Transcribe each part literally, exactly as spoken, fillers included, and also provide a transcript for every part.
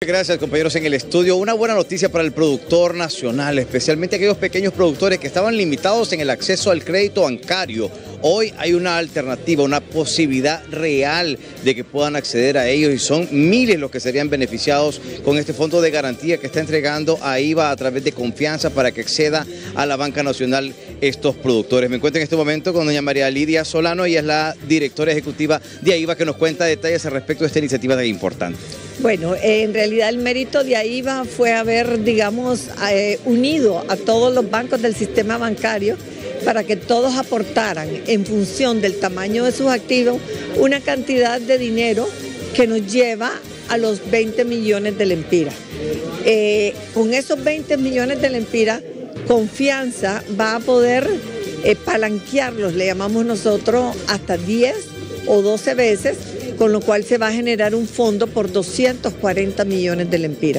Gracias, compañeros en el estudio. Una buena noticia para el productor nacional, especialmente aquellos pequeños productores que estaban limitados en el acceso al crédito bancario. Hoy hay una alternativa, una posibilidad real de que puedan acceder a ellos y son miles los que serían beneficiados con este fondo de garantía que está entregando AIBA a través de Confianza para que acceda a la banca nacional estos productores. Me encuentro en este momento con doña María Lidia Solano, ella es la directora ejecutiva de AIBA que nos cuenta detalles al respecto de esta iniciativa tan importante. Bueno, en realidad el mérito de AIBA fue haber, digamos, eh, unido a todos los bancos del sistema bancario para que todos aportaran en función del tamaño de sus activos una cantidad de dinero que nos lleva a los veinte millones de lempiras. Eh, con esos veinte millones de lempiras, Confianza va a poder eh, palanquearlos, le llamamos nosotros, hasta diez o doce veces, con lo cual se va a generar un fondo por doscientos cuarenta millones de lempiras.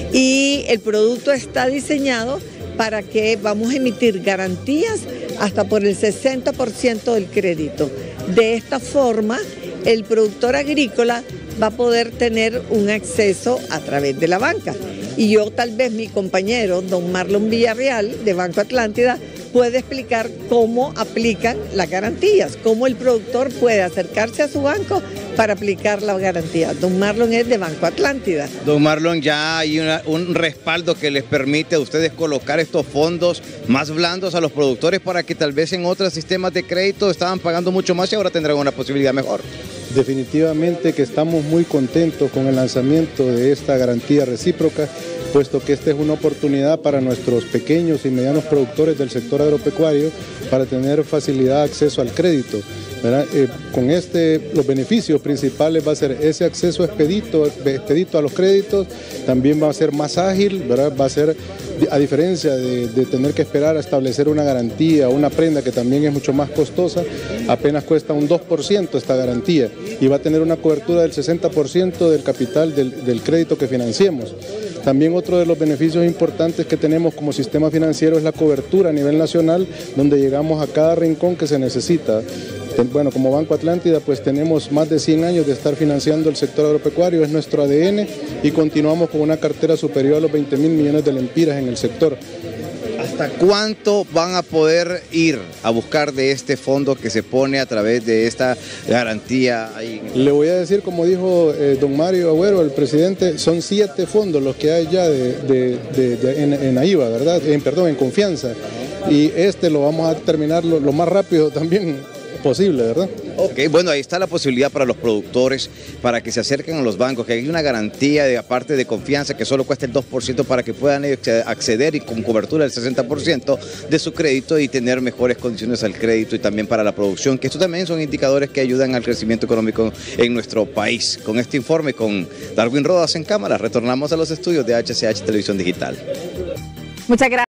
Y el producto está diseñado para que vamos a emitir garantías hasta por el sesenta por ciento del crédito. De esta forma, el productor agrícola va a poder tener un acceso a través de la banca. Y yo, tal vez mi compañero, don Marlon Villarreal, de Banco Atlántida, puede explicar cómo aplican las garantías, cómo el productor puede acercarse a su banco para aplicar la garantía. Don Marlon es de Banco Atlántida. Don Marlon, ya hay una, un respaldo que les permite a ustedes colocar estos fondos más blandos a los productores para que tal vez en otros sistemas de crédito estaban pagando mucho más y ahora tendrán una posibilidad mejor. Definitivamente que estamos muy contentos con el lanzamiento de esta garantía recíproca, puesto que esta es una oportunidad para nuestros pequeños y medianos productores del sector agropecuario para tener facilidad de acceso al crédito. Eh, con este, los beneficios principales va a ser ese acceso expedito, expedito a los créditos, también va a ser más ágil, ¿verdad? Va a ser, a diferencia de, de tener que esperar a establecer una garantía, una prenda que también es mucho más costosa, apenas cuesta un dos por ciento esta garantía y va a tener una cobertura del sesenta por ciento del capital del, del crédito que financiemos. También otro de los beneficios importantes que tenemos como sistema financiero es la cobertura a nivel nacional, donde llegamos a cada rincón que se necesita. Bueno, como Banco Atlántida pues tenemos más de cien años de estar financiando el sector agropecuario, es nuestro A D N y continuamos con una cartera superior a los veinte mil millones de lempiras en el sector. ¿Hasta cuánto van a poder ir a buscar de este fondo que se pone a través de esta garantía? Ahí? Le voy a decir, como dijo eh, don Mario Agüero, el presidente, son siete fondos los que hay ya de, de, de, de, en, en AIBA, ¿verdad? En, perdón, en Confianza. Y este lo vamos a terminar lo, lo más rápido también posible, ¿verdad? Ok, bueno, ahí está la posibilidad para los productores, para que se acerquen a los bancos, que hay una garantía de aparte de Confianza que solo cuesta el dos por ciento para que puedan acceder y con cobertura del sesenta por ciento de su crédito y tener mejores condiciones al crédito y también para la producción, que estos también son indicadores que ayudan al crecimiento económico en nuestro país. Con este informe, con Darwin Rodas en cámara, retornamos a los estudios de H C H Televisión Digital. Muchas gracias.